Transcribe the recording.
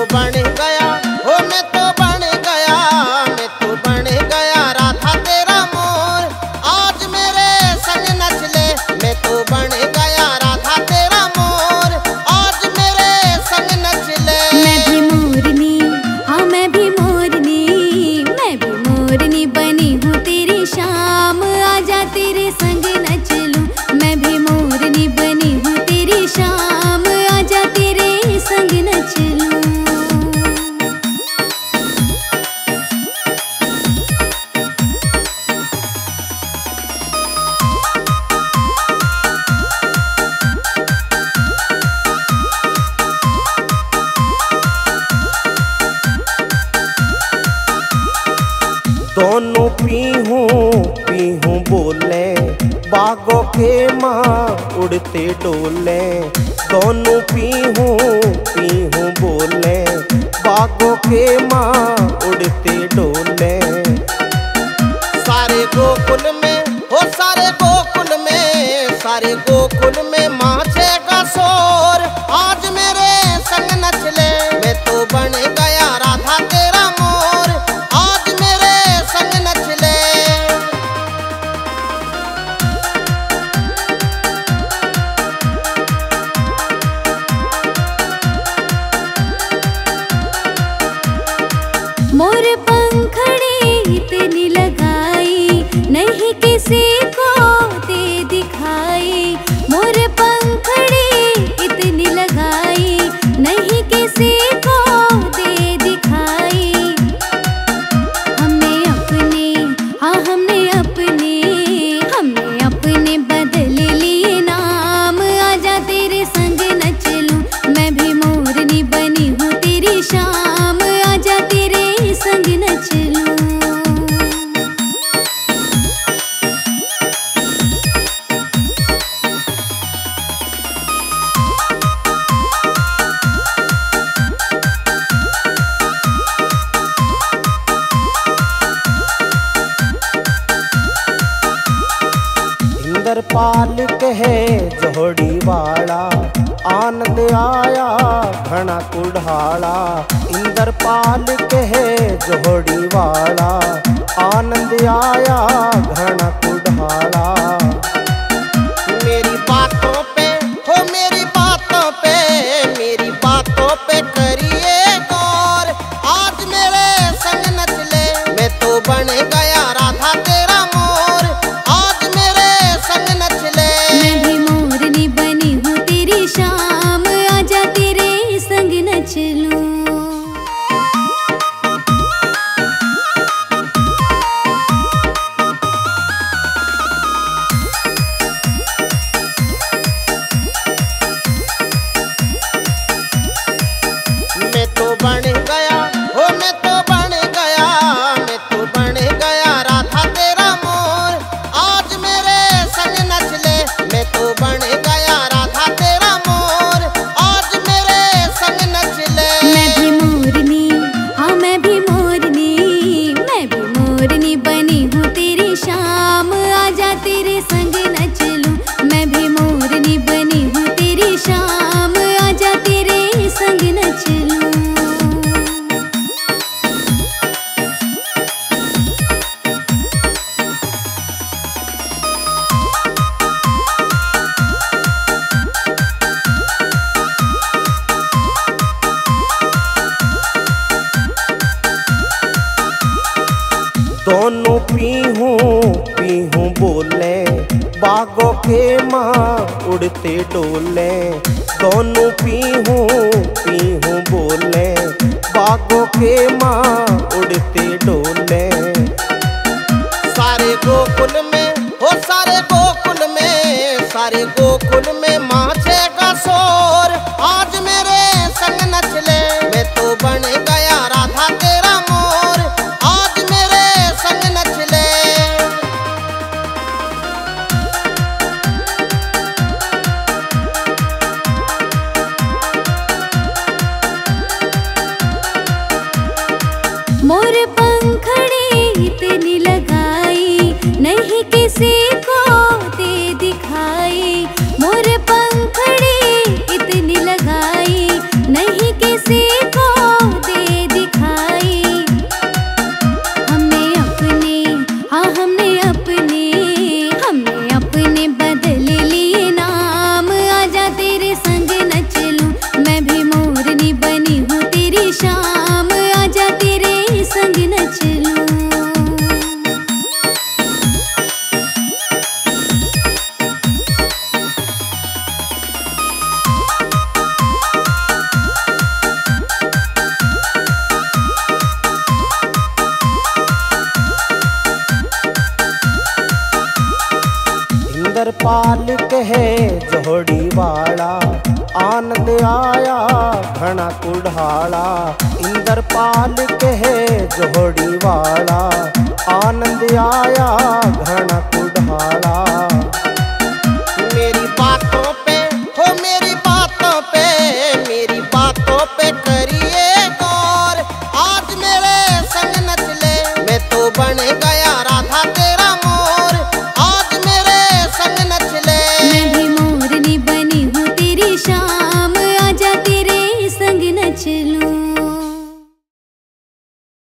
बन गया, हो मैं तो बन गया, मैं तो बन गया राधा तेरा मोर। आज मेरे संग नच ले, मैं तो बन गया राधा तेरा मोर। आज मेरे संग नच ले। मैं भी मोरनी, हाँ मैं भी मोरनी, मैं भी मोरनी बनी हूँ तेरी शाम। आजा तेरे संग नच लूं, मैं भी मोरनी बनी हूँ तेरी शाम। आजा तेरे संग नच लूं। दोनों पीहूं बोले, बागों के माँ उड़ते डोले। दोनों पीहूं बोले, बागों के माँ उड़ते डोले। सारे गोकुल में, हो सारे गोकुल में, सारे गोकुल में माछे का शोर। आज मेरे संग नच ले, मैं तो बन गया राधा तेरा मोर। आज मेरे संग नच ले। मोर पंखड़ी इतनी लगाई, नहीं किसी को दे दिखाई। मोर पंखड़ी इतनी लगाई, नहीं किसी को दे दिखाई। हमने अपने, हाँ हमने अपने बदल लिए नाम। आजा तेरे संग नच लूं, मैं भी मोरनी बनी हूँ तेरी शाम। आजा तेरे संग नच लूं। इंद्रपाल कहे जोड़ी वाला, आनंद आया घना कुढ़ाला। इंद्रपाल कहे जोड़ी वाला, आनंद आया घना कुढ़ाला। मेरी बातों पे, हो मेरी बातों पे, मेरी बातों पे करिए गौर। आज मेरे संग नच ले, मैं तो बन गया राधा तेरा मोर। आज मेरे संग नच ले। मैं भी मोरनी बनी हूँ तेरी शाम। आजा तेरे संग नच लूं। मैं तो बन गया, हो मैं तो बन गया, मैं तो बन गया राधा तेरा मोर। आज मेरे संग नच ले, मैं तो बन गया राधा तेरा मोर। आज मेरे संग नच ले। मैं भी मोरनी, हाँ मैं भी मोरनी, मैं भी मोरनी बनी हूँ तेरी शाम। आजा तेरे संग नच लूं, मैं भी मोरनी बनी हूँ तेरी शाम। आजा तेरे संग नच लूं। दोनों पीहूं बोले, बागों के माँ उड़ते डोले। दोनों पीहूं बोले, बागों के माँ उड़ते डोले। सारे गोकुल में, हो सारे गोकुल में, सारे गोकुल में माछे का शोर। आज मेरे संग नच ले, मैं तो बन गया राधा तेरा मोर। आज मेरे संग नच ले। मोर पंखड़ी इतनी लगाई, नहीं किसी को दे दिखाई। मोर पंखड़ी इतनी लगाई, नहीं किसी को पाल कहे जोड़ी वाला, आनंद आया घना कुढ़ाला। इंद्र पाल कहे जोड़ी वाला, आनंद आया घना कुढ़ाला।